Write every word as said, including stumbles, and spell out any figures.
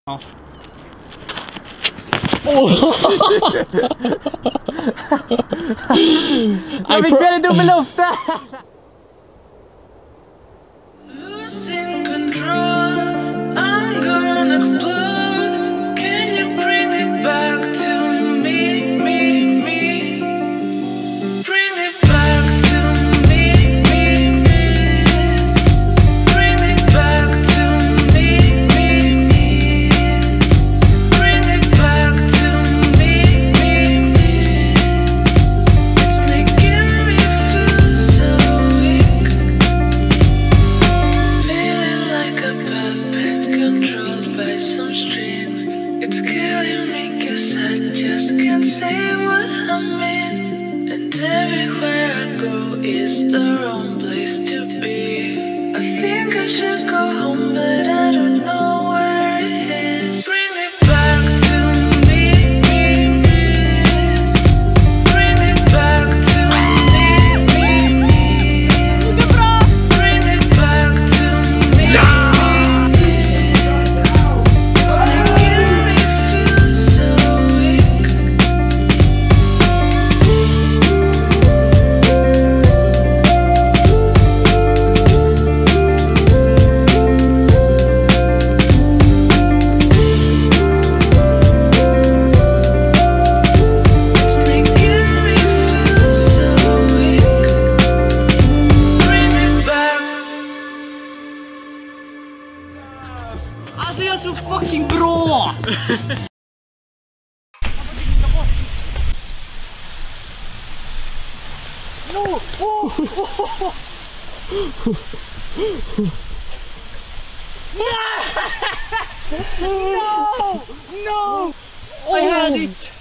Ja. Oh. Jag fick med det upp i luften! Losing control, I'm gonna explode. Can you bring it back to me, me, me? Bring it back to me, me, me. Bring it back to me, me, me. Bring it back to me, me, me. It's making me feel so weak. Feeling like a puppet controlled by some strings. It's killing me 'cause I just can't say what I mean. And everywhere I go is the wrong place to be. I think I should go home, but I don't know where it is. Bring it back to me, me, me. Bring it back to me, me, me. Bring it back to me, me, me. It's making me feel so weak. It's making me feel so weak. Bring it back. Alltså jag är så fucking bra! No! Oh! Oh! No! No! I had it!